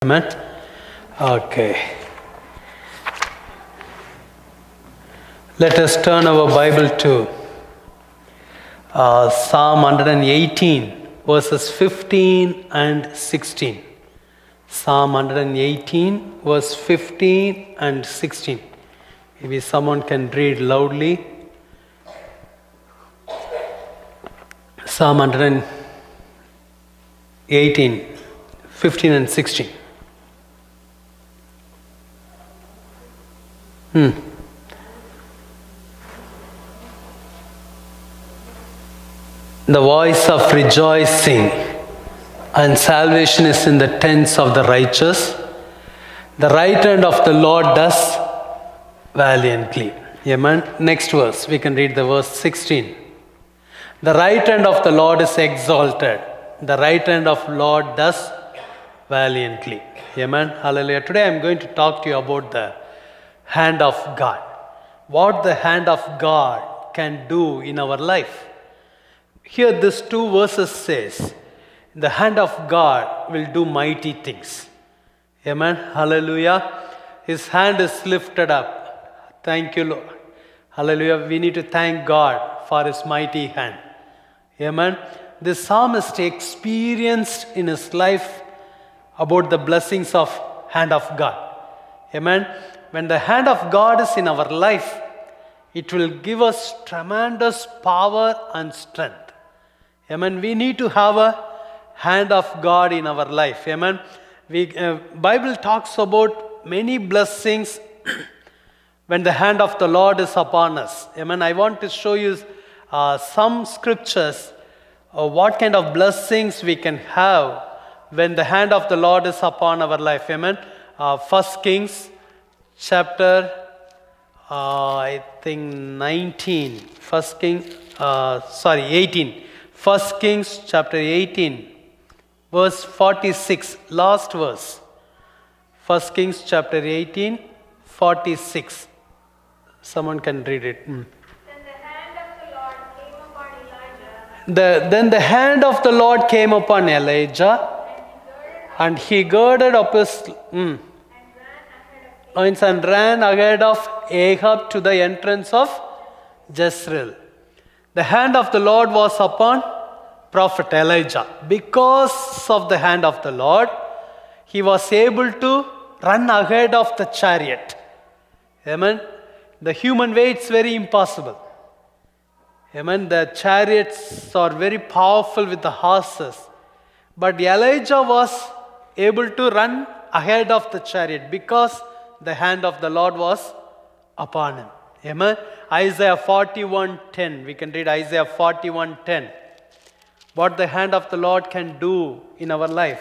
Amen. Okay. Let us turn our Bible to Psalm 118, verses 15 and 16. Psalm 118, verse 15 and 16. Maybe someone can read loudly. Psalm 118, 15 and 16. The voice of rejoicing and salvation is in the tents of the righteous. The right hand of the Lord does valiantly. Amen. Next verse, we can read the verse 16. The right hand of the Lord is exalted. The right hand of Lord does valiantly. Amen. Hallelujah. Today I am going to talk to you about the hand of God. What the hand of God can do in our life. Here these two verses says, the hand of God will do mighty things. Amen. Hallelujah. His hand is lifted up. Thank you, Lord. Hallelujah. We need to thank God for His mighty hand. Amen. This psalmist experienced in his life about the blessings of hand of God. Amen. When the hand of God is in our life, it will give us tremendous power and strength. Amen. We need to have a hand of God in our life. Amen. Bible talks about many blessings when the hand of the Lord is upon us. Amen. I want to show you some scriptures, what kind of blessings we can have when the hand of the Lord is upon our life. Amen. 1 Kings chapter, I think 19. 18. 1 Kings chapter 18, verse 46, last verse. 1 Kings chapter 18, 46. Someone can read it. Then the hand of the Lord came upon Elijah. Then the hand of the Lord came upon Elijah, and he girded up his loins and ran ahead of Ahab to the entrance of Jezreel. The hand of the Lord was upon prophet Elijah. Because of the hand of the Lord, he was able to run ahead of the chariot. Amen. The human way, it's very impossible. Amen. The chariots are very powerful with the horses. But Elijah was able to run ahead of the chariot because the hand of the Lord was upon him. Amen. Isaiah 41:10. We can read Isaiah 41:10. What the hand of the Lord can do in our life.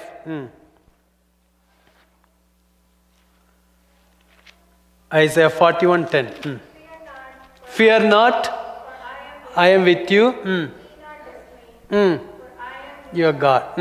Isaiah 41:10. Fear not, I am with you. Your God.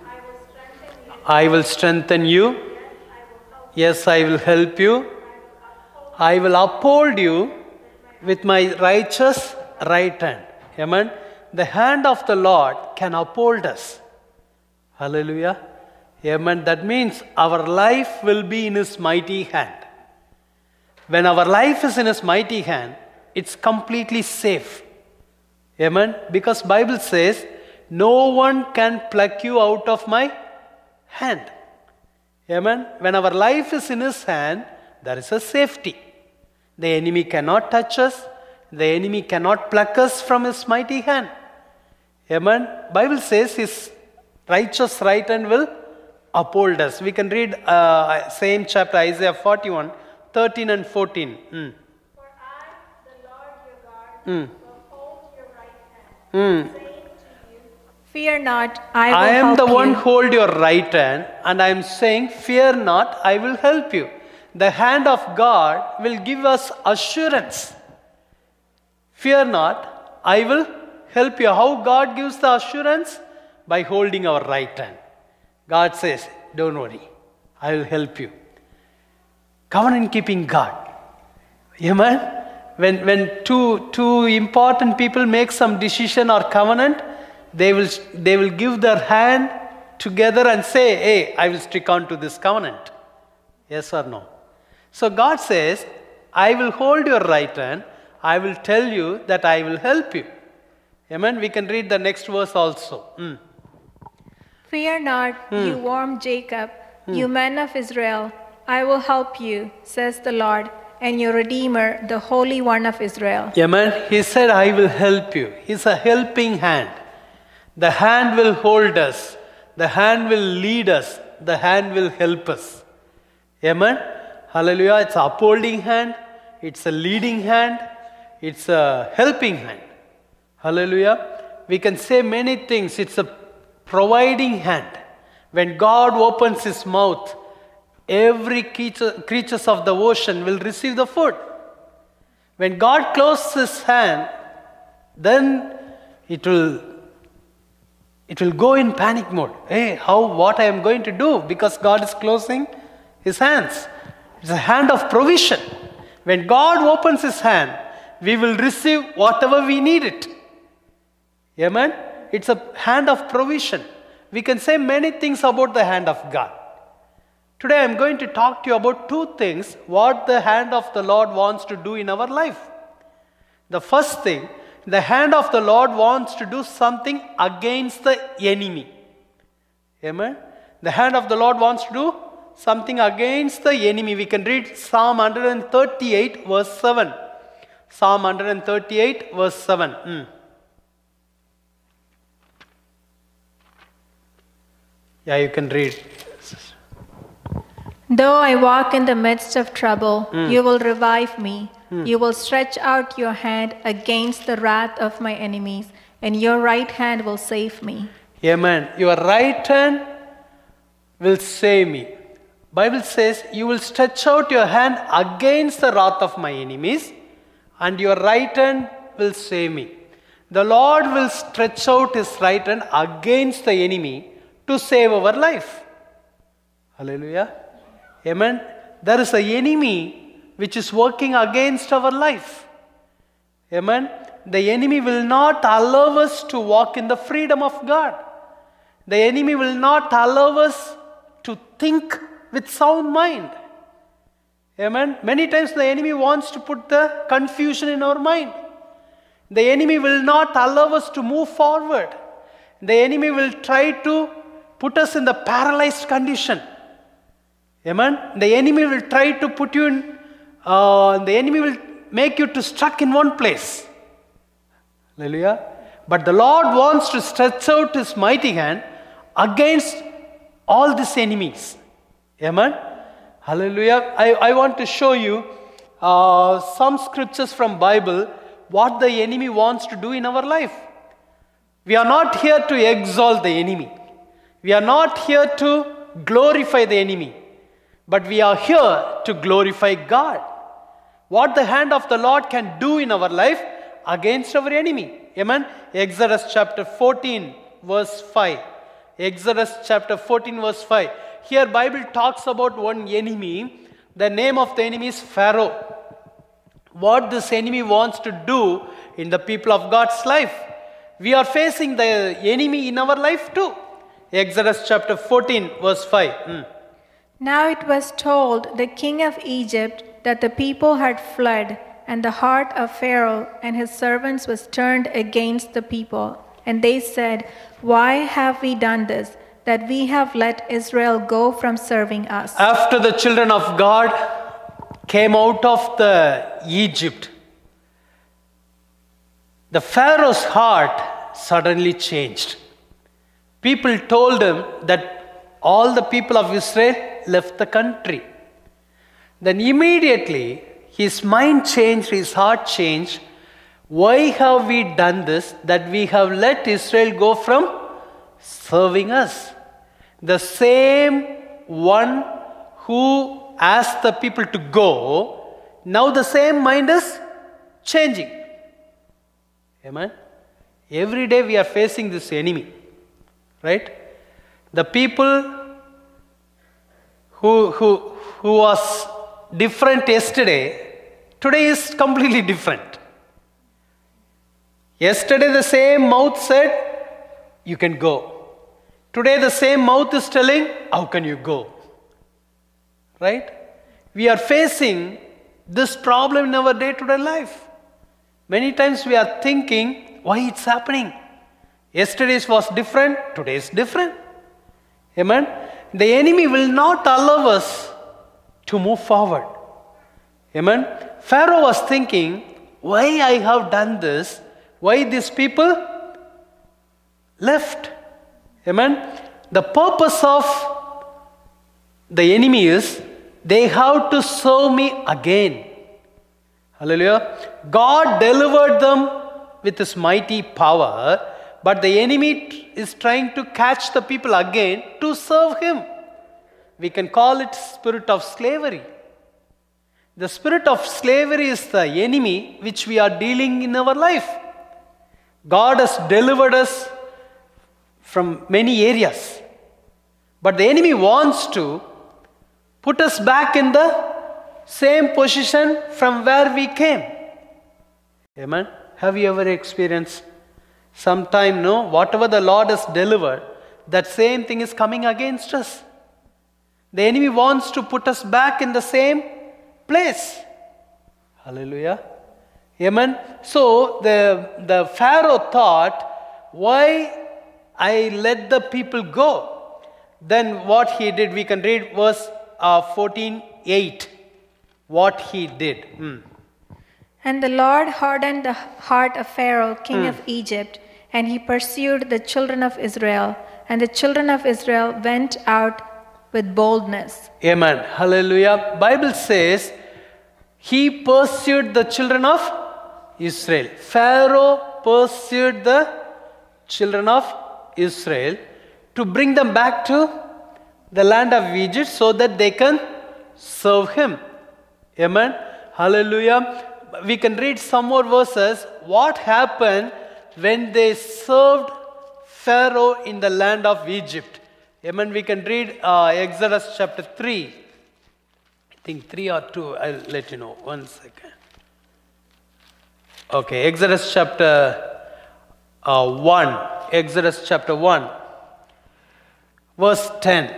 I will strengthen you. Yes, I will help you. I will uphold you with my righteous right hand. Amen. The hand of the Lord can uphold us. Hallelujah. Amen. That means our life will be in His mighty hand. When our life is in His mighty hand, it's completely safe. Amen. Because Bible says, no one can pluck you out of my hand. Amen. When our life is in His hand, there is a safety. The enemy cannot touch us. The enemy cannot pluck us from His mighty hand. Amen. Bible says His righteous right hand will uphold us. We can read same chapter, Isaiah 41, 13 and 14. For I, the Lord your God, will hold your right hand, saying to you, fear not, I will help you. I am the one who hold your right hand, and I am saying, fear not, I will help you. The hand of God will give us assurance. Fear not, I will help you. How God gives the assurance? By holding our right hand. God says, don't worry, I will help you. Covenant keeping God. Amen. When two important people make some decision or covenant, they will give their hand together and say, hey, I will stick on to this covenant? Yes or no? So God says, I will hold your right hand. I will tell you that I will help you. Amen. We can read the next verse also. Fear not, you warm Jacob, you men of Israel. I will help you, says the Lord, and your Redeemer, the Holy One of Israel. Amen. He said, I will help you. He's a helping hand. The hand will hold us. The hand will lead us. The hand will help us. Amen. Hallelujah. It's an upholding hand. It's a leading hand. It's a helping hand. Hallelujah. We can say many things. It's a providing hand. When God opens His mouth, every creatures of the ocean will receive the food. When God closes His hand, then it will go in panic mode. Hey, what I am going to do? Because God is closing His hands. It's a hand of provision. When God opens His hand, we will receive whatever we need it. Amen? It's a hand of provision. We can say many things about the hand of God. Today I am going to talk to you about two things, what the hand of the Lord wants to do in our life. The first thing, the hand of the Lord wants to do something against the enemy. Amen? The hand of the Lord wants to do something against the enemy. We can read Psalm 138 verse 7. Psalm 138 verse 7. Yeah, you can read. Though I walk in the midst of trouble, you will revive me. You will stretch out your hand against the wrath of my enemies, and your right hand will save me. Amen. Your right hand will save me. Bible says, you will stretch out your hand against the wrath of my enemies, and your right hand will save me. The Lord will stretch out His right hand against the enemy to save our life. Hallelujah. Amen. There is an enemy which is working against our life. Amen. The enemy will not allow us to walk in the freedom of God. The enemy will not allow us to think with sound mind. Amen. Many times the enemy wants to put the confusion in our mind. The enemy will not allow us to move forward. The enemy will try to put us in the paralyzed condition. Amen. The enemy will try to put you in, the enemy will make you to stuck in one place. Hallelujah. But the Lord wants to stretch out His mighty hand against all these enemies. Amen. Hallelujah. I want to show you some scriptures from Bible, what the enemy wants to do in our life. We are not here to exalt the enemy. We are not here to glorify the enemy. But we are here to glorify God. What the hand of the Lord can do in our life against our enemy. Amen. Exodus chapter 14 verse 5. Exodus chapter 14 verse 5. Here Bible talks about one enemy. The name of the enemy is Pharaoh. What this enemy wants to do in the people of God's life. We are facing the enemy in our life too. Exodus chapter 14 verse 5. Now it was told the king of Egypt that the people had fled, and the heart of Pharaoh and his servants was turned against the people. And they said, why have we done this, that we have let Israel go from serving us? After the children of God came out of the Egypt, the Pharaoh's heart suddenly changed. People told him that all the people of Israel left the country. Then immediately his mind changed, his heart changed. Why have we done this, that we have let Israel go from serving us? The same one who asked the people to go, now the same mind is changing. Amen. Every day we are facing this enemy. Right? The people who was different yesterday, today is completely different. Yesterday the same mouth said, you can go. Today the same mouth is telling, how can you go? Right? We are facing this problem in our day-to-day life. Many times we are thinking, why it's happening? Yesterday's was different, today is different. Amen? The enemy will not allow us to move forward. Amen? Pharaoh was thinking, why I have done this? Why these people left? Amen? The purpose of the enemy is, they have to serve me again. Hallelujah. God delivered them with his mighty power, but the enemy is trying to catch the people again to serve him. We can call it spirit of slavery. The spirit of slavery is the enemy which we are dealing in our life. God has delivered us from many areas, but the enemy wants to put us back in the same position from where we came. Amen. Have you ever experienced sometime, no, whatever the Lord has delivered, that same thing is coming against us. The enemy wants to put us back in the same place. Hallelujah. Amen. So the Pharaoh thought, why I let the people go? Then what he did, we can read verse 14:8. What he did. And the Lord hardened the heart of Pharaoh, king of Egypt, and he pursued the children of Israel. And the children of Israel went out with boldness. Amen. Hallelujah. Bible says, he pursued the children of Israel. Pharaoh pursued the children of Israel to bring them back to the land of Egypt so that they can serve him. Amen. Hallelujah. We can read some more verses. What happened when they served Pharaoh in the land of Egypt? Amen. We can read Exodus chapter 3. I think 3 or 2. I'll let you know. 1 second. Okay. Exodus chapter 1. Exodus chapter 1. Verse 10.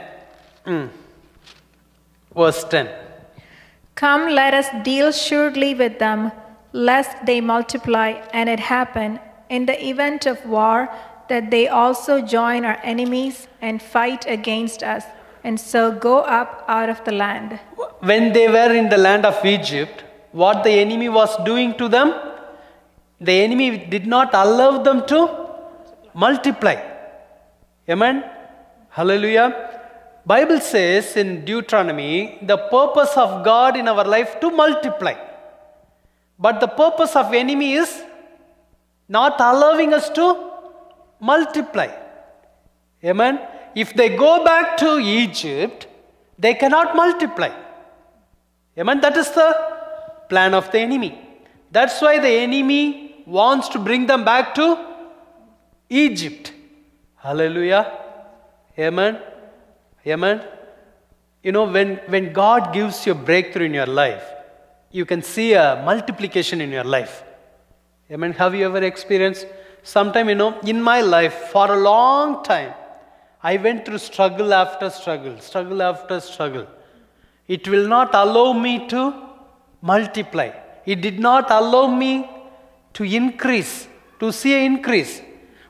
Verse 10. Come, let us deal shrewdly with them, lest they multiply. And it happen, in the event of war, that they also join our enemies and fight against us, and so go up out of the land. When they were in the land of Egypt, what the enemy was doing to them, the enemy did not allow them to multiply. Amen. Hallelujah. Bible says in Deuteronomy, the purpose of God in our life to multiply. But the purpose of enemy is not allowing us to multiply. Amen. If they go back to Egypt, they cannot multiply. Amen. That is the plan of the enemy. That's why the enemy wants to bring them back to Egypt. Hallelujah. Amen. Amen. You know, when God gives you a breakthrough in your life, you can see a multiplication in your life. Amen. Have you ever experienced? Sometime, you know, in my life, for a long time, I went through struggle after struggle, struggle after struggle. It will not allow me to multiply. It did not allow me to increase, to see an increase.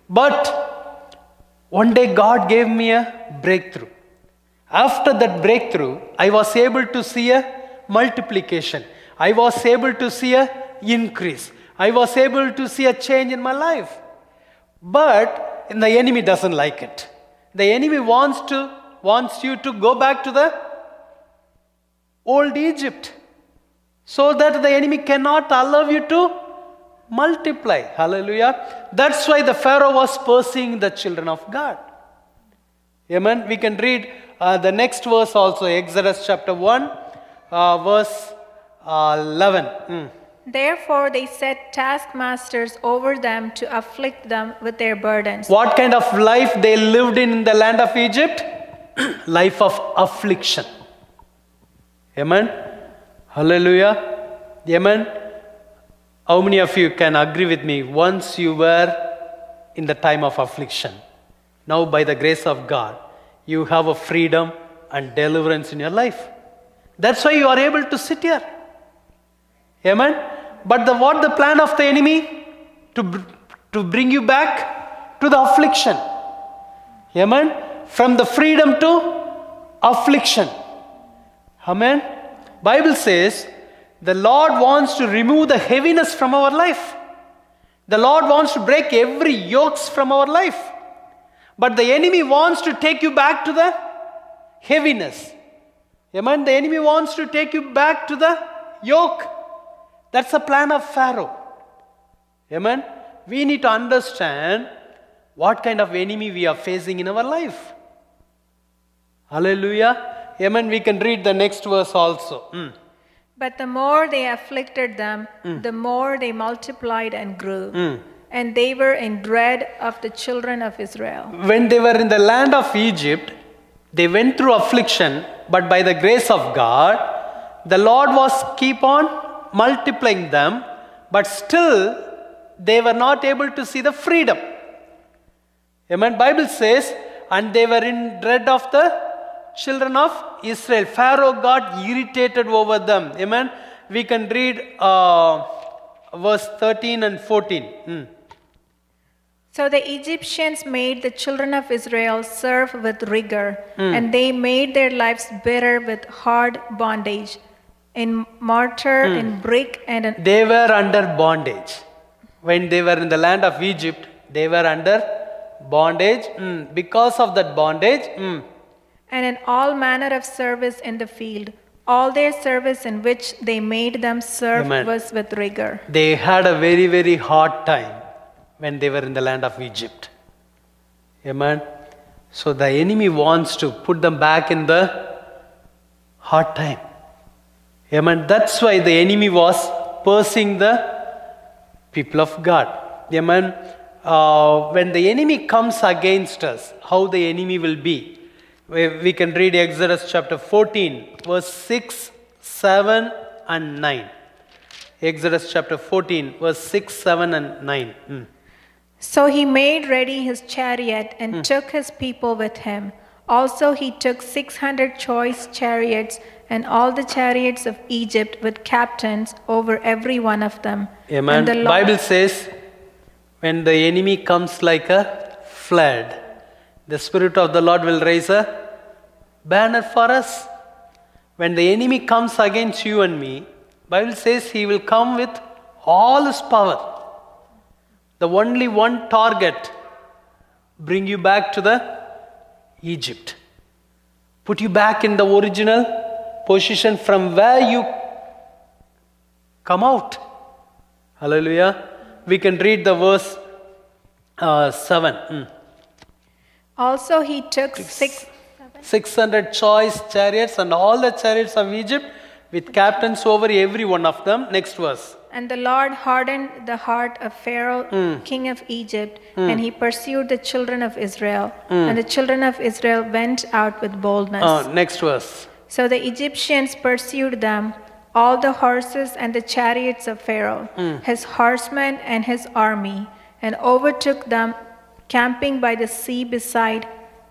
But one day God gave me a breakthrough. After that breakthrough, I was able to see a multiplication. I was able to see an increase. I was able to see a change in my life. But the enemy doesn't like it. The enemy wants you to go back to the old Egypt, so that the enemy cannot allow you to multiply. Hallelujah. That's why the Pharaoh was pursuing the children of God. Amen. We can read the next verse also, Exodus chapter 1, verse 11. Therefore they set taskmasters over them to afflict them with their burdens. What kind of life they lived in the land of Egypt? Life of affliction. Amen. Hallelujah. Amen. How many of you can agree with me? Once you were in the time of affliction, Now by the grace of God, you have a freedom and deliverance in your life. That's why you are able to sit here. Amen. But what the plan of the enemy? To bring you back to the affliction. Amen. From the freedom to affliction. Amen. Bible says the Lord wants to remove the heaviness from our life. The Lord wants to break every yoke from our life. But the enemy wants to take you back to the heaviness. Amen. The enemy wants to take you back to the yoke. That's the plan of Pharaoh. Amen. We need to understand what kind of enemy we are facing in our life. Hallelujah. Amen. We can read the next verse also. But the more they afflicted them, the more they multiplied and grew. And they were in dread of the children of Israel. When they were in the land of Egypt, they went through affliction, but by the grace of God, the Lord was keep on multiplying them, but still they were not able to see the freedom. Amen. Bible says, and they were in dread of the children of Israel. Pharaoh got irritated over them. Amen. We can read verse 13 and 14. So the Egyptians made the children of Israel serve with rigor, and they made their lives bitter with hard bondage, in mortar, in brick, and in... They were under bondage. When they were in the land of Egypt, they were under bondage. Because of that bondage, and in all manner of service in the field. All their service in which they made them serve was with rigor. They had a very, very hard time when they were in the land of Egypt. Amen. So the enemy wants to put them back in the hard time. Amen. That's why the enemy was pursuing the people of God. Amen. When the enemy comes against us, how the enemy will be. We can read Exodus chapter 14, verse 6, 7 and 9. Exodus chapter 14, verse 6, 7 and 9. So he made ready his chariot and took his people with him. Also he took 600 choice chariots and all the chariots of Egypt with captains over every one of them. Amen. The Bible says, when the enemy comes like a flood, the Spirit of the Lord will raise a banner for us. When the enemy comes against you and me, Bible says he will come with all his power. The only one target, bring you back to the Egypt. Put you back in the original position from where you come out. Hallelujah. We can read the verse 7. Also he took 600 choice chariots and all the chariots of Egypt with captains over every one of them. Next verse. And the Lord hardened the heart of Pharaoh, king of Egypt, and he pursued the children of Israel. And the children of Israel went out with boldness. Next verse. So the Egyptians pursued them, all the horses and the chariots of Pharaoh, his horsemen and his army, and overtook them, camping by the sea beside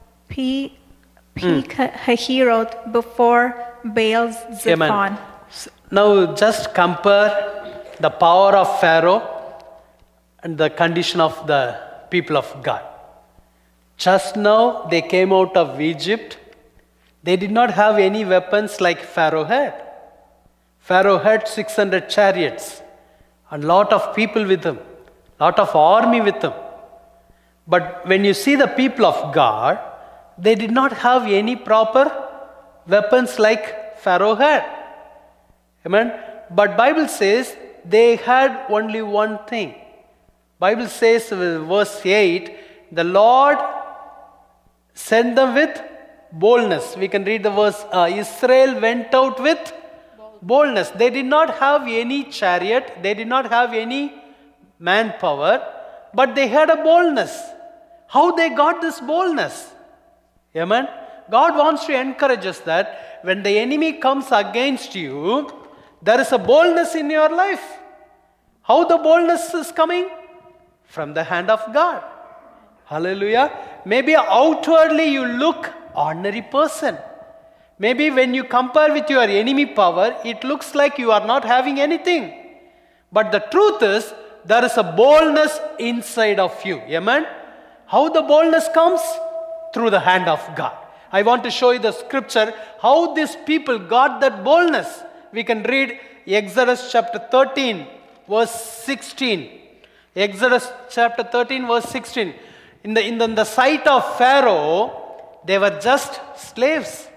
Pi-hahiroth before Baal-zephon. Now just compare the power of Pharaoh and the condition of the people of God. Just now they came out of Egypt. They did not have any weapons like Pharaoh had. Pharaoh had 600 chariots and lot of people with him, lot of army with him. But when you see the people of God, they did not have any proper weapons like Pharaoh had. Amen. But Bible says they had only one thing. Bible says verse 8, the Lord sent them with boldness. We can read the verse, Israel went out with boldness. They did not have any chariot, they did not have any manpower, but they had a boldness. How they got this boldness? Amen. God wants to encourage us that when the enemy comes against you, there is a boldness in your life. How the boldness is coming? From the hand of God. Hallelujah. Maybe outwardly you look ordinary person. Maybe when you compare with your enemy power, it looks like you are not having anything. But the truth is, there is a boldness inside of you. Amen? How the boldness comes? Through the hand of God. I want to show you the scripture, how these people got that boldness. We can read Exodus chapter 13, verse 16. Exodus chapter 13, verse 16. In the sight of Pharaoh, they were just slaves.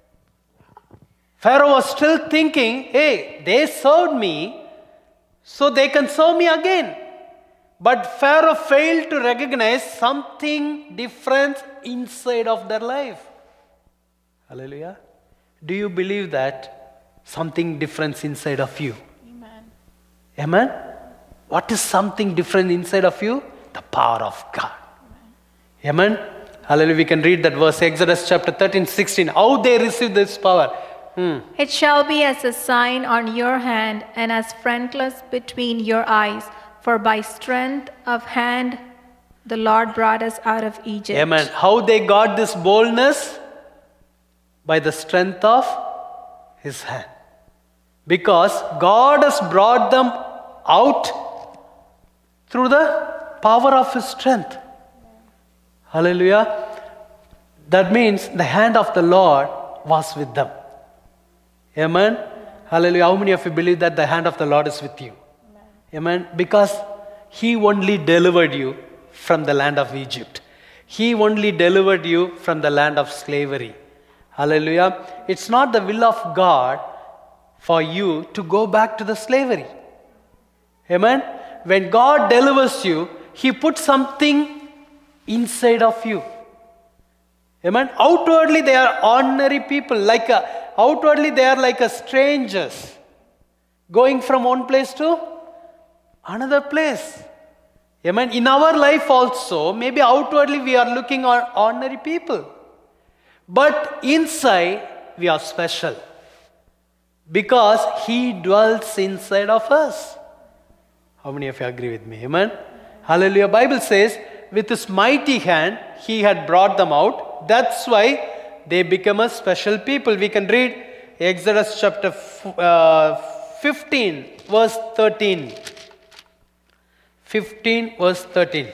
Pharaoh was still thinking, hey, they served me, so they can serve me again. But Pharaoh failed to recognize something different inside of their life. Hallelujah. Do you believe that something different inside of you? Amen. Amen? What is something different inside of you? The power of God. Amen? Hallelujah. We can read that verse, Exodus chapter 13, 16. How they received this power. It shall be as a sign on your hand and as frontlets between your eyes. For by strength of hand the Lord brought us out of Egypt. Amen. How they got this boldness? By the strength of His hand. Because God has brought them out through the power of His strength. Hallelujah. That means the hand of the Lord was with them. Amen. Hallelujah. How many of you believe that the hand of the Lord is with you? Amen. Because He only delivered you from the land of Egypt. He only delivered you from the land of slavery. Hallelujah. It's not the will of God for you to go back to the slavery. Amen. When God delivers you, He puts something inside of you. Amen. Outwardly they are ordinary people. Outwardly they are like strangers. Going from one place to another place. Amen. In our life also, maybe outwardly we are looking at ordinary people. But inside we are special. Because He dwells inside of us. How many of you agree with me? Amen. Hallelujah. Bible says, with His mighty hand, He had brought them out. That's why they become a special people. We can read Exodus chapter 15, verse 13. 15, verse 13.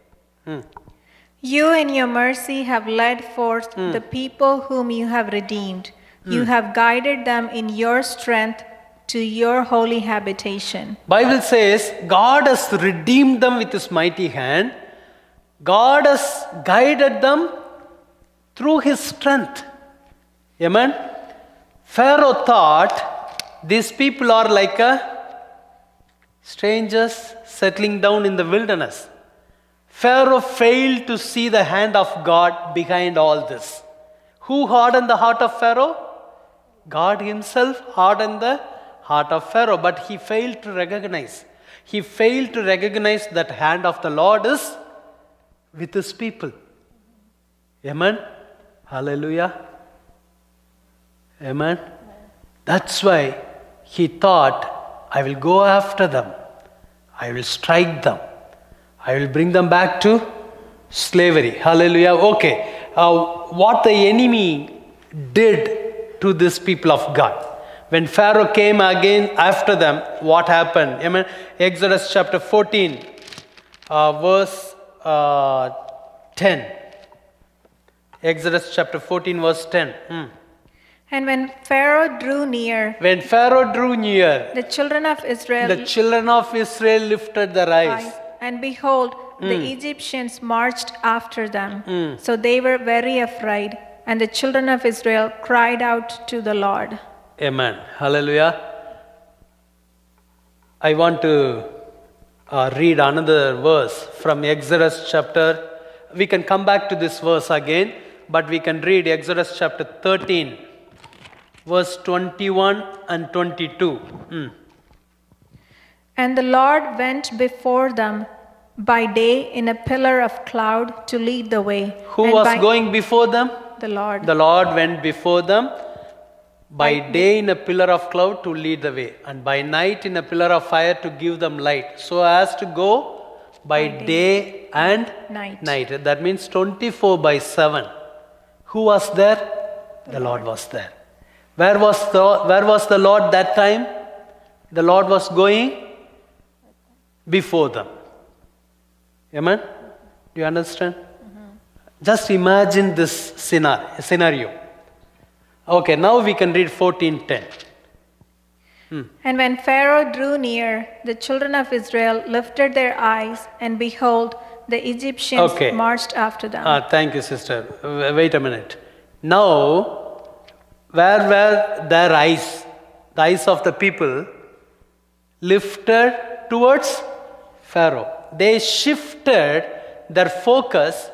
You in your mercy have led forth the people whom you have redeemed. You have guided them in your strength to your holy habitation. Bible says God has redeemed them with His mighty hand. God has guided them through His strength. Amen. Pharaoh thought these people are like strangers settling down in the wilderness. Pharaoh failed to see the hand of God behind all this. Who hardened the heart of Pharaoh? God Himself hardened the heart of Pharaoh, but he failed to recognize. He failed to recognize that hand of the Lord is with His people. Amen. Hallelujah. Amen. That's why he thought, I will go after them. I will strike them. I will bring them back to slavery. Hallelujah. Okay. What the enemy did to these people of God. When Pharaoh came again after them, what happened? Amen. Exodus chapter 14, verse 10. Exodus chapter 14, verse 10. And when Pharaoh drew near, the children of Israel lifted their eyes. And behold, the Egyptians marched after them. So they were very afraid, and the children of Israel cried out to the Lord. Amen. Hallelujah. I want to read another verse from Exodus chapter. We can come back to this verse again, but we can read Exodus chapter 13, verse 21 and 22. And the Lord went before them by day in a pillar of cloud to lead the way. Who was going before them? The Lord. The Lord went before them by day in a pillar of cloud to lead the way, and by night in a pillar of fire to give them light, so as to go by day and night. That means 24/7. Who was there? The Lord was there. Where was the Lord that time? The Lord was going before them. Amen? Do you understand? Just imagine this scenario. Okay, now we can read 14:10. And when Pharaoh drew near, the children of Israel lifted their eyes, and behold, the Egyptians marched after them. Thank you, sister. Wait a minute. Now, where were their eyes? The eyes of the people lifted towards Pharaoh. They shifted their focus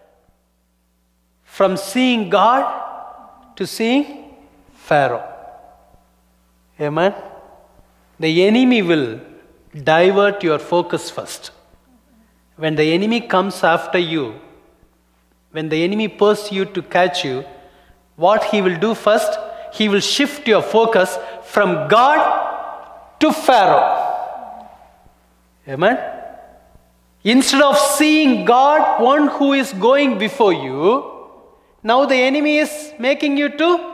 from seeing God to seeing Pharaoh. Amen? The enemy will divert your focus first. When the enemy comes after you, when the enemy pursues you to catch you, what he will do first? He will shift your focus from God to Pharaoh. Amen? Instead of seeing God, one who is going before you, now the enemy is making you to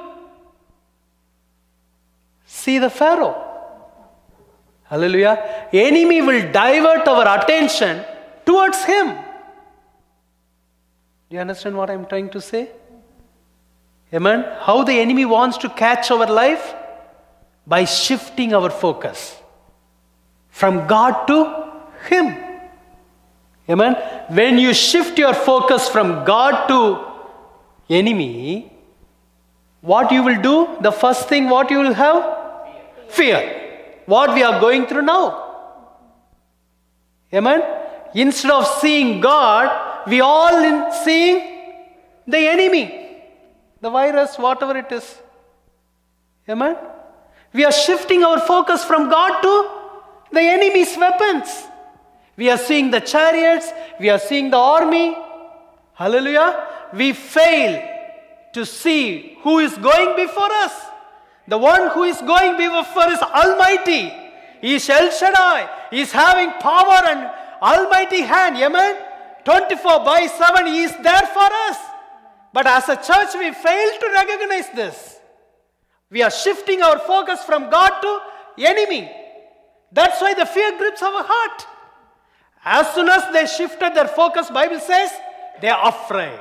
see the Pharaoh. Hallelujah. Enemy will divert our attention towards him. Do you understand what I'm trying to say? Amen. How the enemy wants to catch our life? By shifting our focus from God to him. Amen. When you shift your focus from God to enemy, what you will do? The first thing what you will have? Fear. What we are going through now. Amen. Instead of seeing God, we all seeing the enemy. The virus, whatever it is. Amen. We are shifting our focus from God to the enemy's weapons. We are seeing the chariots. We are seeing the army. Hallelujah. We fail to see who is going before us. The one who is going before is Almighty. He is El Shaddai. He is having power and Almighty hand. Amen. 24/7 He is there for us. But as a church we fail to recognize this. We are shifting our focus from God to enemy. That's why the fear grips our heart. As soon as they shifted their focus, Bible says, they are afraid.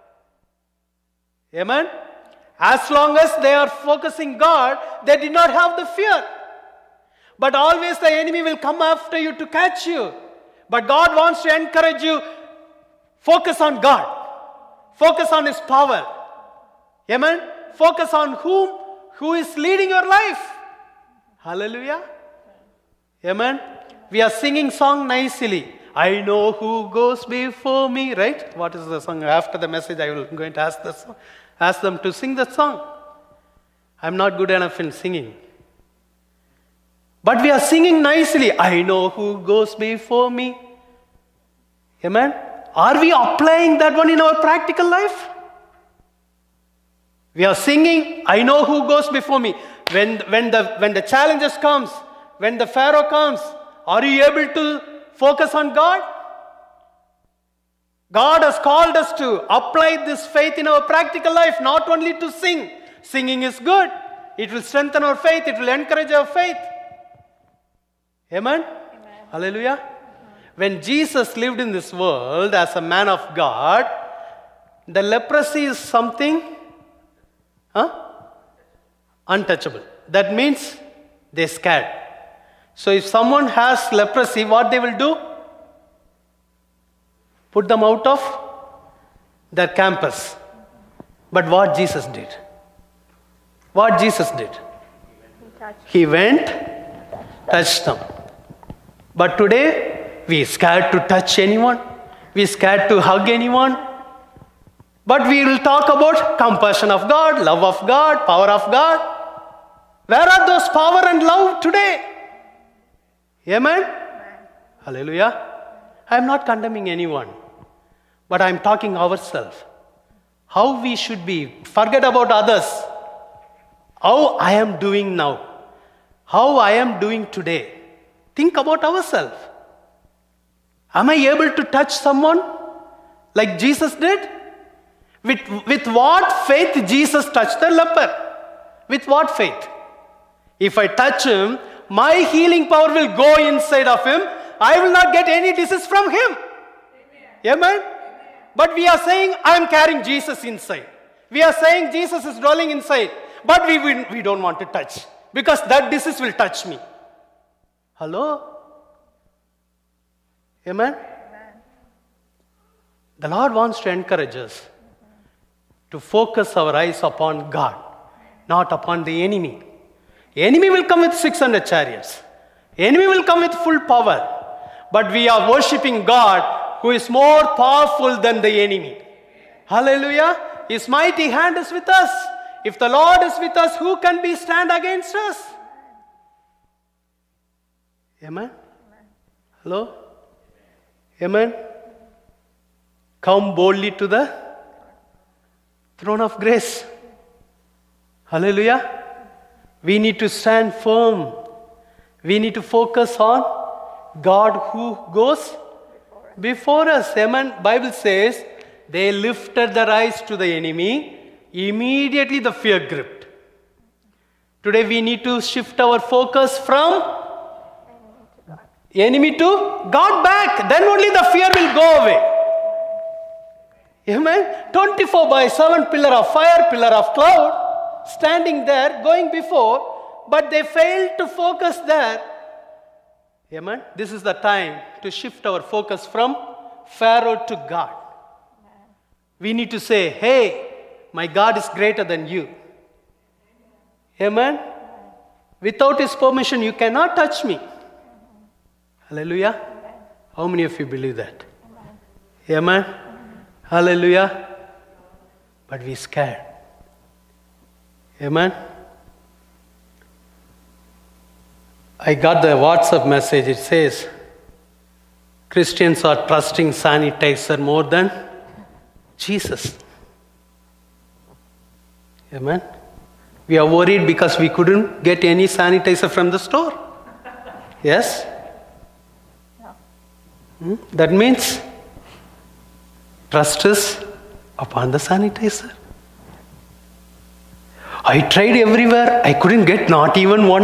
Amen. As long as they are focusing God, they did not have the fear. But always the enemy will come after you to catch you. But God wants to encourage you, focus on God. Focus on His power. Amen. Focus on who is leading your life. Hallelujah. Amen. We are singing song nicely. I know who goes before me. Right? What is the song? After the message I will going to ask them to sing the song. I'm not good enough in singing. But we are singing nicely. I know who goes before me. Amen. Are we applying that one in our practical life? We are singing, I know who goes before me. When the challenges comes, when the Pharaoh comes, are you able to focus on God? God has called us to apply this faith in our practical life, not only to sing. Singing is good. It will strengthen our faith. It will encourage our faith. Amen? Amen. Hallelujah. When Jesus lived in this world as a man of God, the leprosy is something untouchable. That means they're scared. So if someone has leprosy, what they will do? Put them out of their campus. But what Jesus did? What Jesus did? He went, touched them. But today, we are scared to touch anyone. We are scared to hug anyone. But we will talk about compassion of God, love of God, power of God. Where are those power and love today? Amen? Hallelujah. I am not condemning anyone. But I am talking ourselves. How we should be. Forget about others. How I am doing now. How I am doing today. Think about ourselves. Am I able to touch someone like Jesus did? With what faith Jesus touched the leper? With what faith? If I touch him, my healing power will go inside of him. I will not get any disease from him. Amen? But we are saying, I am carrying Jesus inside. We are saying Jesus is dwelling inside. But we don't want to touch. Because that disease will touch me. Hello? Amen? The Lord wants to encourage us to focus our eyes upon God, not upon the enemy. Enemy will come with 600 chariots. Enemy will come with full power. But we are worshipping God who is more powerful than the enemy. Hallelujah. His mighty hand is with us. If the Lord is with us, who can be stand against us? Amen? Hello? Amen? Come boldly to the throne of grace. Hallelujah. We need to stand firm. We need to focus on God who goes before us. Amen. Bible says, they lifted their eyes to the enemy. Immediately the fear gripped. Today we need to shift our focus from enemy to God back. Then only the fear will go away. Amen. 24/7 pillar of fire, pillar of cloud, standing there, going before, but they failed to focus there. Amen. This is the time to shift our focus from Pharaoh to God. We need to say, hey, my God is greater than you. Amen. Without his permission, you cannot touch me. Hallelujah. How many of you believe that? Amen. Hallelujah. But we're scared. Amen. I got the WhatsApp message. It says, Christians are trusting sanitizer more than Jesus. Amen. We are worried because we couldn't get any sanitizer from the store. Yes? That means trust is upon the sanitizer. I tried everywhere. I couldn't get not even one.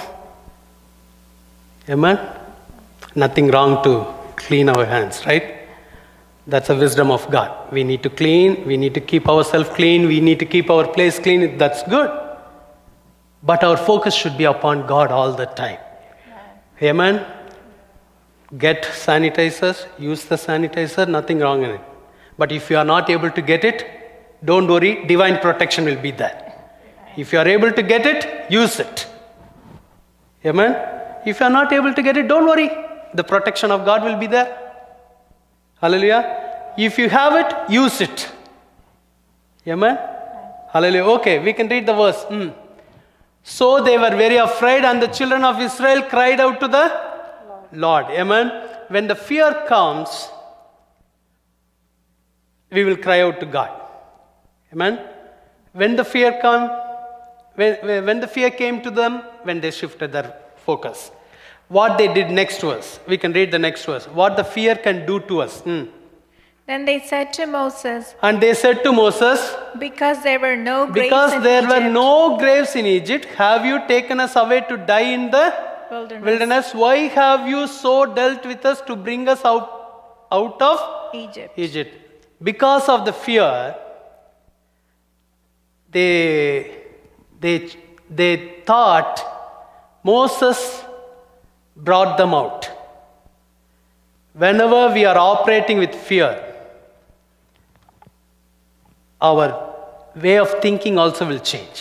Amen? Nothing wrong to clean our hands, right? That's the wisdom of God. We need to clean. We need to keep ourselves clean. We need to keep our place clean. That's good. But our focus should be upon God all the time. Amen? Get sanitizers. Use the sanitizer. Nothing wrong in it. But if you are not able to get it, don't worry. Divine protection will be there. If you are able to get it, use it. Amen? If you are not able to get it, don't worry. The protection of God will be there. Hallelujah. If you have it, use it. Amen? Hallelujah. Okay, we can read the verse. So they were very afraid, and the children of Israel cried out to the Lord. Amen? When the fear comes, we will cry out to God. Amen? When the fear when the fear came to them, when they shifted their focus. What they did next to us. We can read the next verse. What the fear can do to us. Then they said to Moses, and they said to Moses, because there were no graves because there were no graves in Egypt, have you taken us away to die in the wilderness? Why have you so dealt with us to bring us out of Egypt? Because of the fear, they thought Moses brought them out. Whenever we are operating with fear, our way of thinking also will change.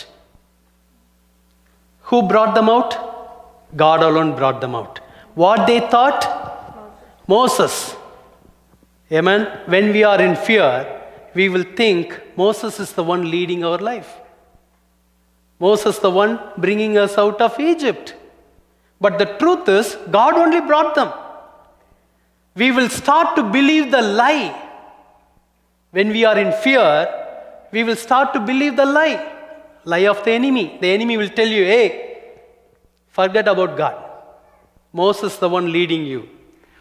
Who brought them out? God alone brought them out. What they thought? Moses. Amen. When we are in fear, we will think Moses is the one leading our life. Moses the one bringing us out of Egypt. But the truth is, God only brought them. We will start to believe the lie. When we are in fear, we will start to believe the lie of the enemy. The enemy will tell you, hey, forget about God. Moses the one leading you.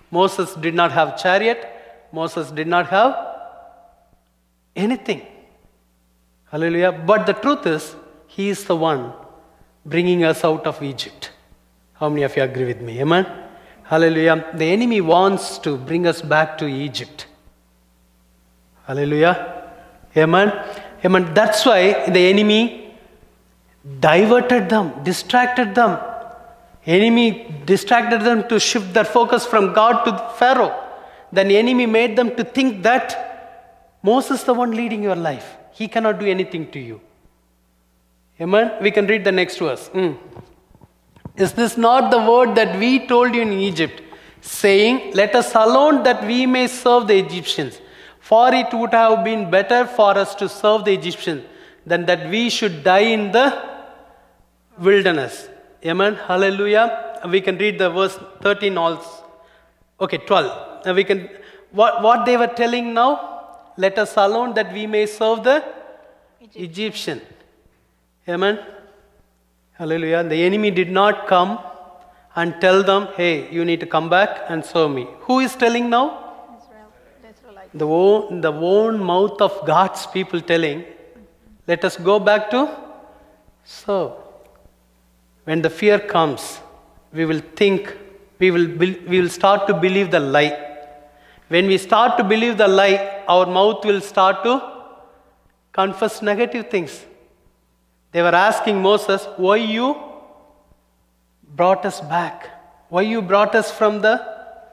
Moses did not have chariot. Moses did not have anything. Hallelujah. But the truth is, he is the one bringing us out of Egypt. How many of you agree with me? Amen. Hallelujah. The enemy wants to bring us back to Egypt. Hallelujah. Amen. Amen. That's why the enemy diverted them, distracted them. Enemy distracted them to shift their focus from God to Pharaoh. Then the enemy made them to think that Moses is the one leading your life. He cannot do anything to you. Amen. We can read the next verse. Is this not the word that we told you in Egypt, saying, let us alone that we may serve the Egyptians? For it would have been better for us to serve the Egyptians than that we should die in the wilderness. Amen. Hallelujah. We can read the verse 13 also. Okay, 12. We can, what they were telling now? Let us alone that we may serve the Egyptian. Amen. Hallelujah. The enemy did not come and tell them, hey, you need to come back and serve me. Who is telling now? The own mouth of God's people telling, let us go back to serve. When the fear comes, we will think, we will start to believe the lie. When we start to believe the lie, our mouth will start to confess negative things. They were asking Moses, why you brought us back? Why you brought us from the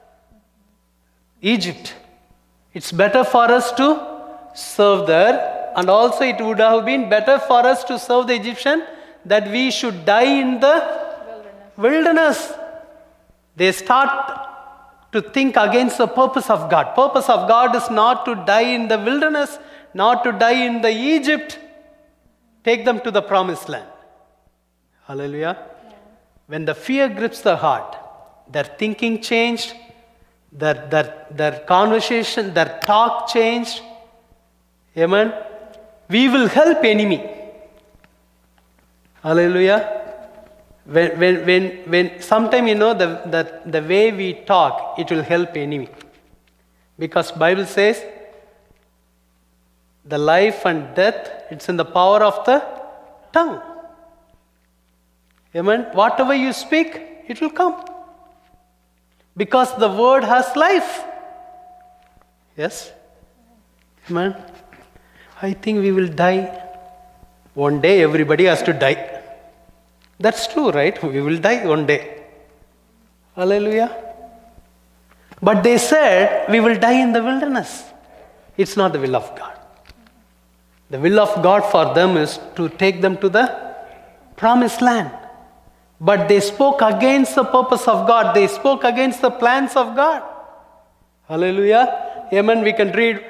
Egypt? It's better for us to serve there, and also it would have been better for us to serve the Egyptian that we should die in the wilderness. They start to think against the purpose of God. Purpose of God is not to die in the wilderness, not to die in the Egypt. Take them to the promised land. Hallelujah. Yeah. When the fear grips the heart, their thinking changed, their conversation, their talk changed. Amen. We will help enemy. Hallelujah. When sometime the way we talk, it will help enemy. Because Bible says, the life and death, it's in the power of the tongue. Amen. Whatever you speak, it will come. Because the word has life. Yes? Amen. I think we will die. One day everybody has to die. That's true, right? We will die one day. Hallelujah. But they said, we will die in the wilderness. It's not the will of God. The will of God for them is to take them to the promised land. But they spoke against the purpose of God. They spoke against the plans of God. Hallelujah. Amen. We can read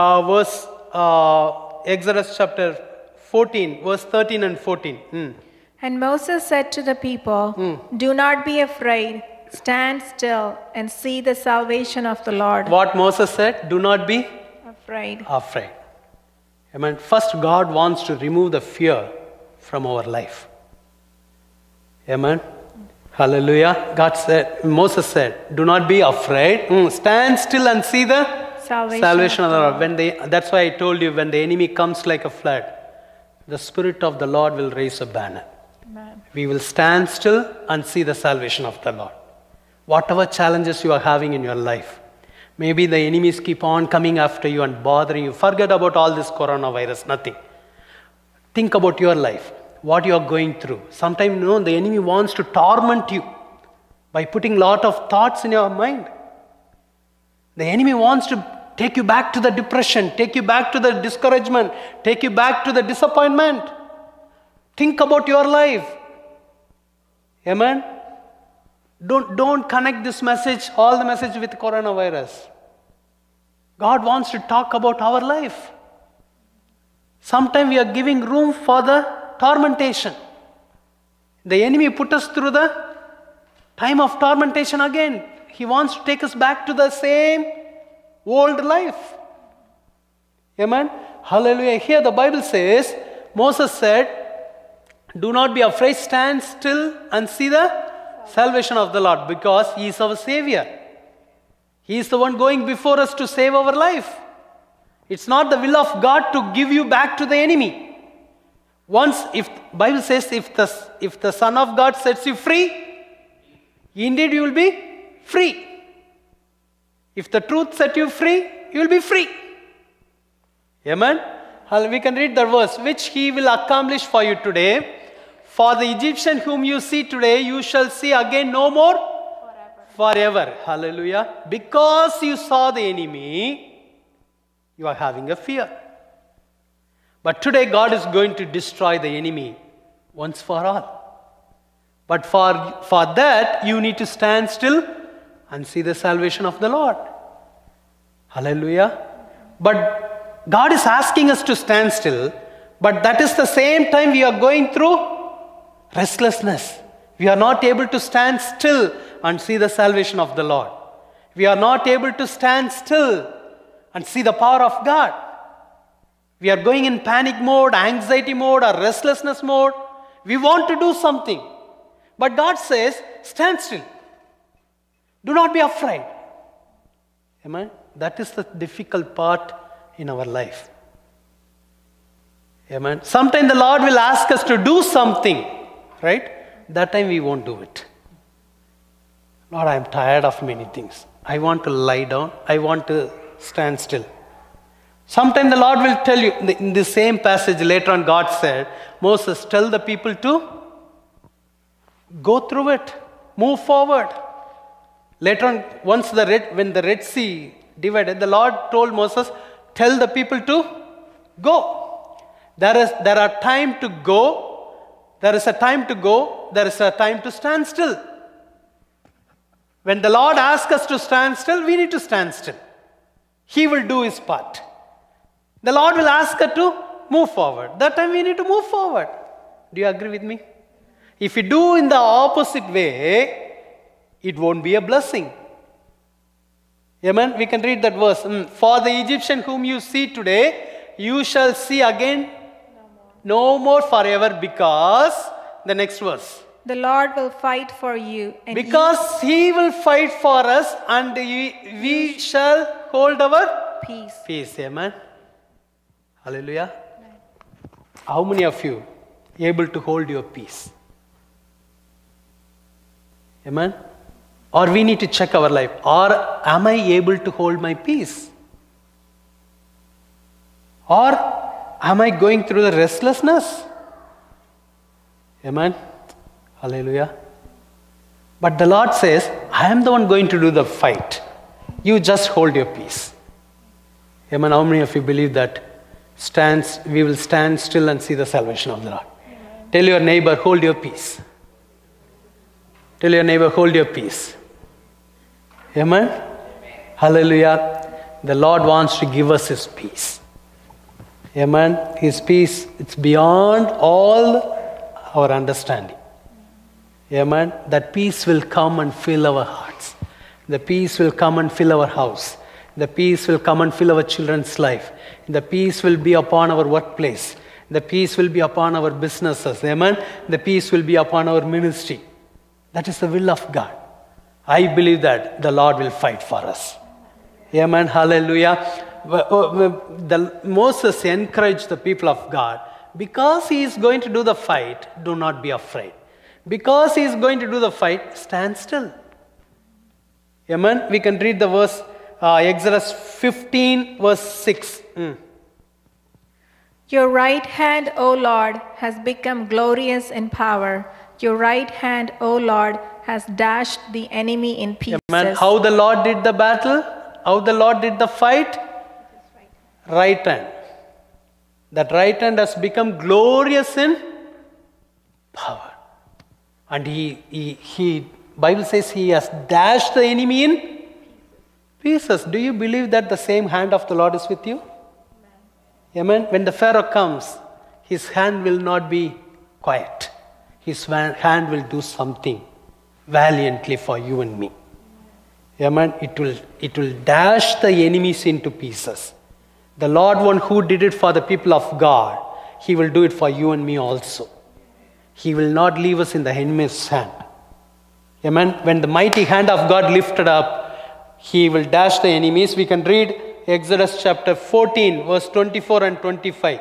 Exodus chapter 14, verse 13 and 14. And Moses said to the people, do not be afraid. Stand still and see the salvation of the Lord. What Moses said? Do not be afraid. Afraid. Amen. First, God wants to remove the fear from our life. Amen. Hallelujah. Moses said, do not be afraid. Stand still and see the salvation of the Lord. That's why I told you, when the enemy comes like a flood, the Spirit of the Lord will raise a banner. Amen. We will stand still and see the salvation of the Lord. Whatever challenges you are having in your life, maybe the enemies keep on coming after you and bothering you. Forget about all this coronavirus, nothing. Think about your life, what you are going through. Sometimes the enemy wants to torment you by putting a lot of thoughts in your mind. The enemy wants to take you back to the depression, take you back to the discouragement, take you back to the disappointment. Think about your life. Amen. Don't connect this message, all the message with coronavirus. God wants to talk about our life. Sometimes we are giving room for the tormentation. The enemy put us through the time of tormentation again. He wants to take us back to the same old life. Amen. Hallelujah. Here the Bible says, Moses said, do not be afraid, stand still and see the salvation of the Lord, because He is our Savior. He is the one going before us to save our life. It's not the will of God to give you back to the enemy. Once, if Bible says, if the Son of God sets you free, indeed you will be free. If the truth set you free, you will be free. Amen. We can read the verse, which he will accomplish for you today. For the Egyptian whom you see today, you shall see again no more forever. Hallelujah. Because you saw the enemy, you are having a fear. But today God is going to destroy the enemy once for all. But for that, you need to stand still and see the salvation of the Lord. Hallelujah. But God is asking us to stand still, but that is the same time we are going through restlessness. We are not able to stand still and see the salvation of the Lord. We are not able to stand still and see the power of God. We are going in panic mode, anxiety mode, or restlessness mode. We want to do something. But God says, stand still. Do not be afraid. Amen? That is the difficult part in our life. Amen. Sometimes the Lord will ask us to do something, right? That time we won't do it. Lord, I am tired of many things. I want to lie down. I want to stand still. Sometimes the Lord will tell you, in the same passage later on, God said, Moses, tell the people to go through it, move forward. Later on, when the Red Sea divided, the Lord told Moses, tell the people to go. There are time to go. There is a time to go. There is a time to stand still. When the Lord asks us to stand still, we need to stand still. He will do his part. The Lord will ask us to move forward. That time we need to move forward. Do you agree with me? If you do in the opposite way, it won't be a blessing. Amen. We can read that verse. For the Egyptian whom you see today, you shall see again no more forever, because, the next verse. The Lord will fight for you. And because he will fight for us, and we shall hold our peace. Amen. Hallelujah. Amen. How many of you are able to hold your peace? Amen. Or we need to check our life. Or am I able to hold my peace? Or am I going through the restlessness? Amen. Hallelujah. But the Lord says, I am the one going to do the fight. You just hold your peace. Amen. How many of you believe that? We will stand still and see the salvation of the Lord. Amen. Tell your neighbor, hold your peace. Tell your neighbor, hold your peace. Amen? Hallelujah. The Lord wants to give us his peace. Amen? His peace, it's beyond all our understanding. Amen? That peace will come and fill our hearts. The peace will come and fill our house. The peace will come and fill our children's life. The peace will be upon our workplace. The peace will be upon our businesses. Amen? The peace will be upon our ministry. That is the will of God. I believe that the Lord will fight for us. Amen. Hallelujah. Moses encouraged the people of God, because he is going to do the fight, do not be afraid. Because he is going to do the fight, stand still. Amen. We can read the verse, Exodus 15 verse 6. Your right hand, O Lord, has become glorious in power. Your right hand, O Lord, has dashed the enemy in pieces. Amen. How the Lord did the battle? How the Lord did the fight? Right hand. That right hand has become glorious in power. And Bible says he has dashed the enemy in pieces. Do you believe that the same hand of the Lord is with you? Amen. When the Pharaoh comes, his hand will not be quiet. His hand will do something valiantly for you and me. Amen. It will dash the enemies into pieces. The Lord one who did it for the people of God, he will do it for you and me also. He will not leave us in the enemy's hand. Amen. When the mighty hand of God lifted up, He will dash the enemies. We can read Exodus chapter 14, verse 24 and 25.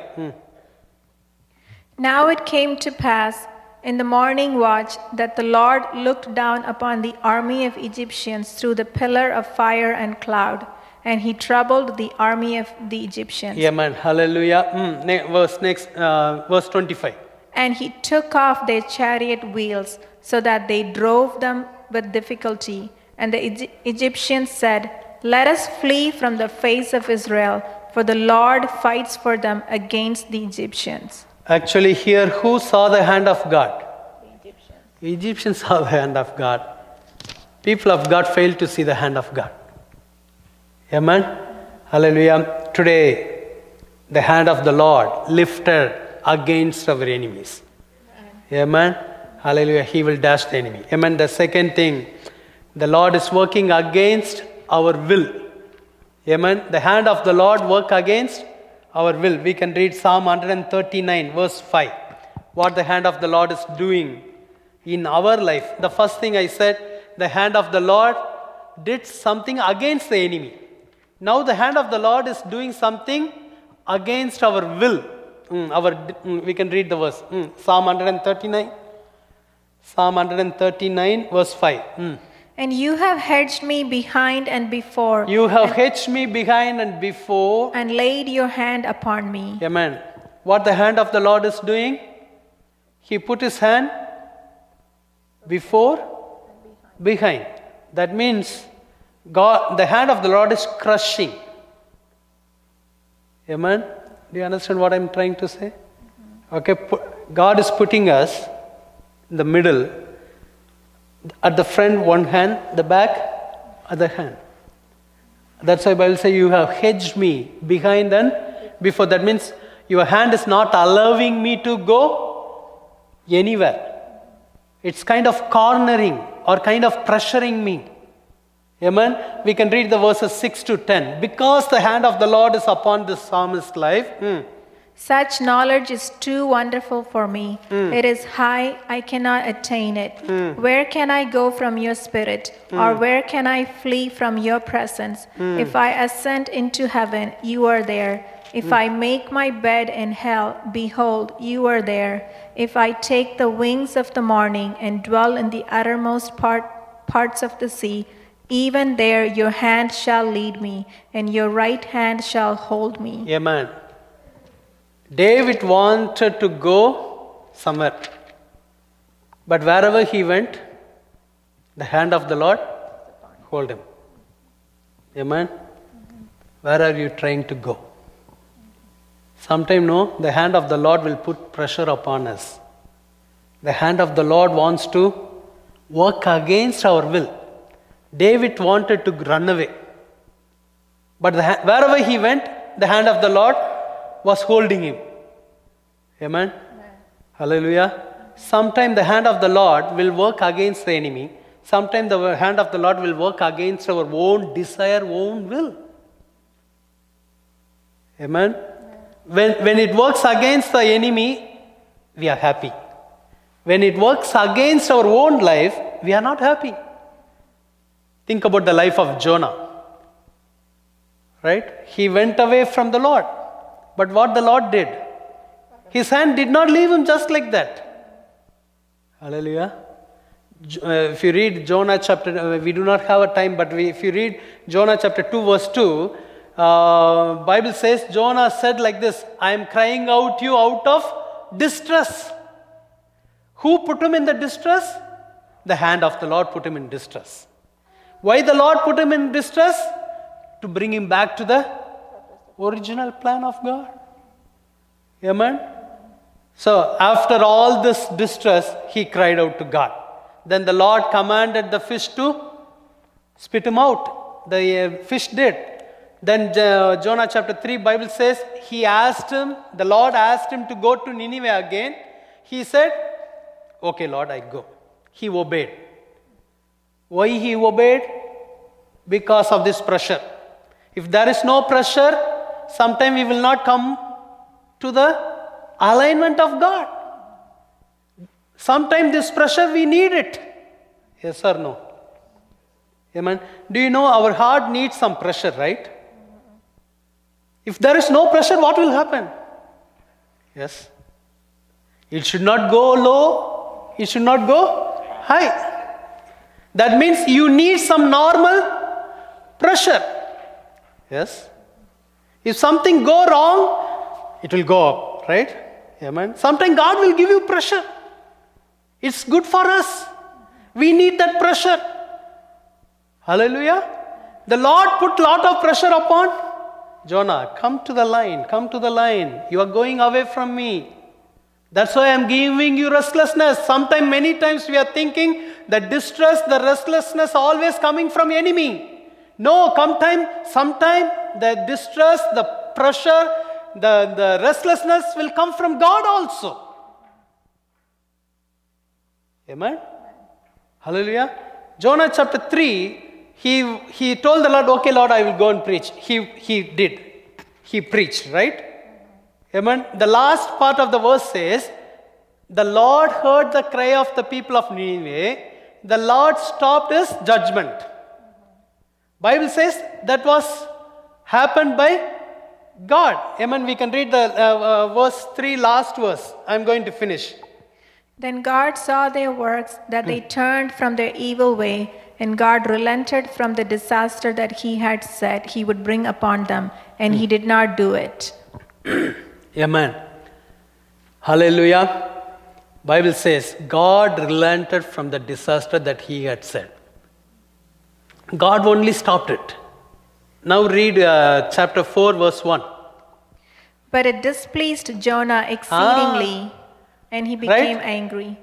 Now it came to pass in the morning watch that the Lord looked down upon the army of Egyptians through the pillar of fire and cloud, and he troubled the army of the Egyptians. Amen. Hallelujah. Verse 25. And he took off their chariot wheels, so that they drove them with difficulty. And the Egyptians said, "Let us flee from the face of Israel, for the Lord fights for them against the Egyptians." Actually, here, who saw the hand of God? The Egyptians. Egyptians saw the hand of God. People of God failed to see the hand of God. Amen. Hallelujah. Today, the hand of the Lord lifted against our enemies. Amen. Hallelujah. He will dash the enemy. Amen. The second thing, the Lord is working against our will. Amen. The hand of the Lord work against our will. We can read Psalm 139, verse 5. What the hand of the Lord is doing in our life. The first thing I said, the hand of the Lord did something against the enemy. Now the hand of the Lord is doing something against our will. We can read the verse. Psalm 139. Psalm 139, verse 5. And you have hedged me behind and before. You have hedged me behind and before. And laid your hand upon me. Amen. What the hand of the Lord is doing? He put his hand before, behind. That means God, the hand of the Lord is crushing. Amen. Do you understand what I'm trying to say? Okay, God is putting us in the middle. At the front, one hand, the back, other hand. That's why the Bible says, you have hedged me behind and before. That means your hand is not allowing me to go anywhere. It's kind of cornering or kind of pressuring me. Amen. We can read the verses 6 to 10. Because the hand of the Lord is upon this psalmist's life. Such knowledge is too wonderful for me. It is high, I cannot attain it. Where can I go from your spirit? Or where can I flee from your presence? If I ascend into heaven, you are there. If I make my bed in hell, behold, you are there. If I take the wings of the morning and dwell in the uttermost parts of the sea, even there your hand shall lead me, and your right hand shall hold me. Amen. David wanted to go somewhere. But wherever he went, the hand of the Lord hold him. Amen. Where are you trying to go? Sometimes, no, the hand of the Lord will put pressure upon us. The hand of the Lord wants to work against our will. David wanted to run away. But wherever he went, the hand of the Lord was holding him. Amen. Hallelujah. Sometimes the hand of the Lord will work against the enemy. Sometimes the hand of the Lord will work against our own desire, own will. Amen. When it works against the enemy, we are happy. When it works against our own life, we are not happy. Think about the life of Jonah. Right? He went away from the Lord. But what the Lord did? His hand did not leave him just like that. Hallelujah. If you read Jonah chapter, we do not have a time, but if you read Jonah chapter 2 verse 2, Bible says Jonah said like this, I am crying out you out of distress. Who put him in the distress? The hand of the Lord put him in distress. Why the Lord put him in distress? To bring him back to the original plan of God. Amen. So after all this distress, he cried out to God. Then the Lord commanded the fish to spit him out. The fish did. Then Jonah chapter 3 Bible says, the Lord asked him to go to Nineveh again. He said, okay Lord, I go. He obeyed. Why he obeyed? Because of this pressure. If there is no pressure, sometime we will not come to the alignment of God. Sometimes this pressure we need it. Yes or no? Amen. Do you know our heart needs some pressure, right? If there is no pressure, what will happen? Yes. It should not go low. It should not go high. That means you need some normal pressure. Yes. If something go wrong, it will go up, right? Amen. Sometimes God will give you pressure. It's good for us. We need that pressure. Hallelujah. The Lord put lot of pressure upon Jonah. Come to the line. Come to the line. You are going away from me. That's why I am giving you restlessness. Sometimes, many times we are thinking the distress, the restlessness always coming from enemy. No, sometime the distress, the pressure, the restlessness will come from God also. Amen. Hallelujah. Jonah chapter 3, he told the Lord, okay Lord, I will go and preach. He did. He preached, right? Amen. The last part of the verse says, the Lord heard the cry of the people of Nineveh. The Lord stopped his judgment. Bible says that was happened by God. Amen. We can read the verse 3, last verse. I'm going to finish. Then God saw their works, that they turned from their evil way, and God relented from the disaster that he had said he would bring upon them, and he did not do it. Amen. Hallelujah. Bible says God relented from the disaster that he had said. God only stopped it. Now read chapter 4 verse 1. But it displeased Jonah exceedingly, and he became angry.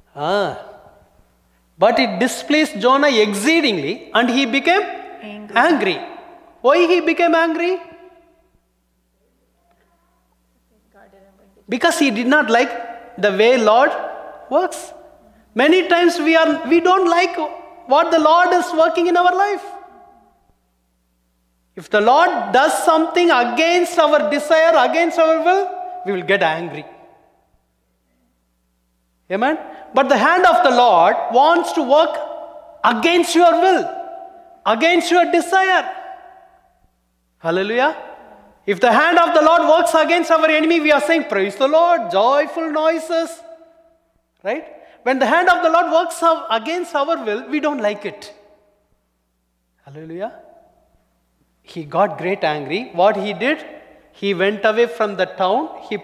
But it displeased Jonah exceedingly, and he became angry. Why he became angry? Because he did not like the way Lord works. Many times we don't like what the Lord is working in our life. If the Lord does something against our desire, against our will, we will get angry. Amen. But the hand of the Lord wants to work against your will, against your desire. Hallelujah. If the hand of the Lord works against our enemy, we are saying, praise the Lord, joyful noises. Right? When the hand of the Lord works against our will, we don't like it. Hallelujah. He got great angry. What he did? He went away from the town. He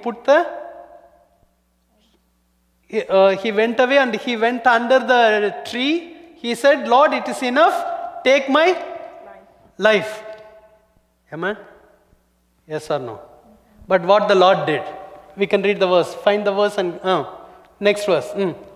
went away and he went under the tree. He said, Lord, it is enough. Take my life. Amen. Yes or no? But what the Lord did, we can read the verse. Find the verse and next verse.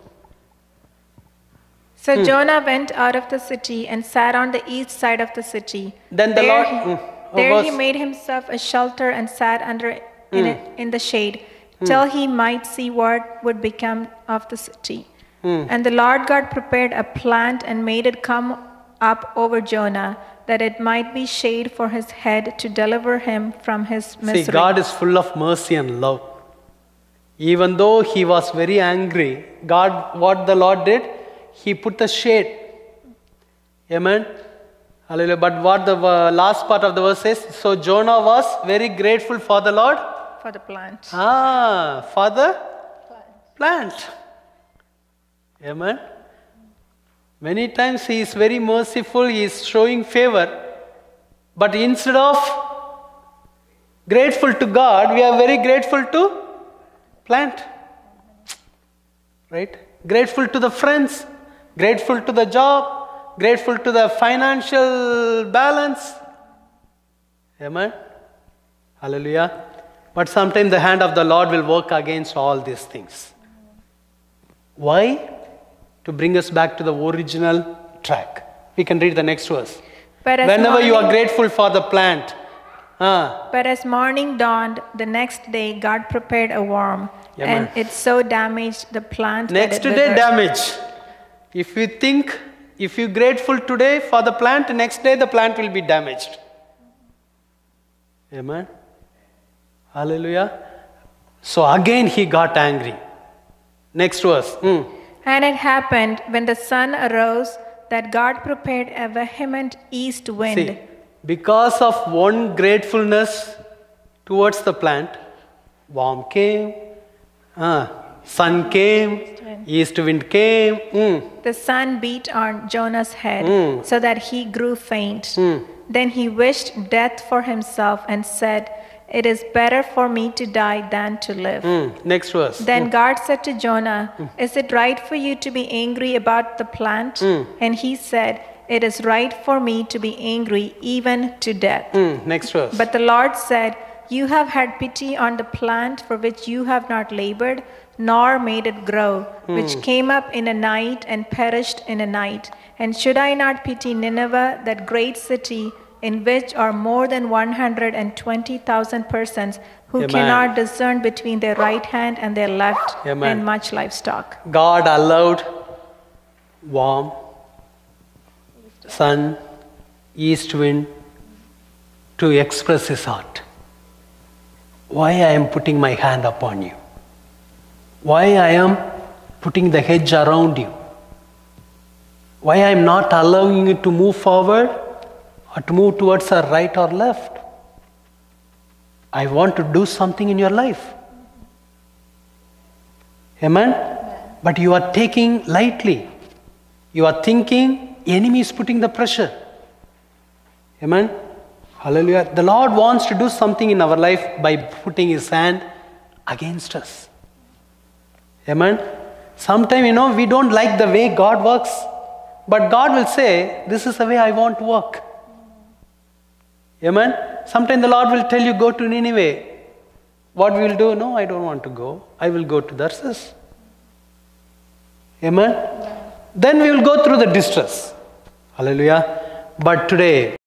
So Jonah went out of the city and sat on the east side of the city. Then the Lord... There he made himself a shelter and sat under in the shade till he might see what would become of the city. And the Lord God prepared a plant and made it come up over Jonah, that it might be shade for his head to deliver him from his misery. See, God is full of mercy and love. Even though he was very angry, God, what the Lord did, he put the shade. Amen. Hallelujah. But what the last part of the verse says, so Jonah was very grateful for the Lord. For the plant. For the plant. Amen. Many times he is very merciful, he is showing favor. But instead of grateful to God, we are very grateful to plant. Right? Grateful to the friends, grateful to the job, grateful to the financial balance. Amen. Hallelujah. But sometimes the hand of the Lord will work against all these things. Why? To bring us back to the original track. We can read the next verse. Whenever you are grateful for the plant. But as morning dawned, the next day God prepared a worm, and it so damaged the plant. Next day damage. If you're grateful today for the plant, next day the plant will be damaged. Amen. Hallelujah. So again he got angry. Next verse. And it happened when the sun arose that God prepared a vehement east wind. See, because of one gratefulness towards the plant, warm came, sun came, east wind came. The sun beat on Jonah's head so that he grew faint. Then he wished death for himself and said, "It is better for me to die than to live." Next verse. Then God said to Jonah, "Is it right for you to be angry about the plant?" And he said, "It is right for me to be angry even to death." Next verse. But the Lord said, "You have had pity on the plant for which you have not labored, nor made it grow, which came up in a night and perished in a night. And should I not pity Nineveh, that great city, in which are more than 120,000 persons who Amen. cannot discern between their right hand and their left, Amen. and much livestock?" God allowed warm, sun, east wind to express his heart. Why I am putting my hand upon you? Why I am putting the hedge around you? Why I am not allowing you to move forward or to move towards the right or left? I want to do something in your life. Amen? But you are taking lightly. You are thinking enemy is putting the pressure. Amen? Hallelujah. The Lord wants to do something in our life by putting his hand against us. Amen? Sometimes, we don't like the way God works. But God will say, this is the way I want to work. Amen? Sometimes the Lord will tell you, go to Nineveh. What we will do? No, I don't want to go. I will go to Tarsus. Amen? Then we will go through the distress. Hallelujah. But today,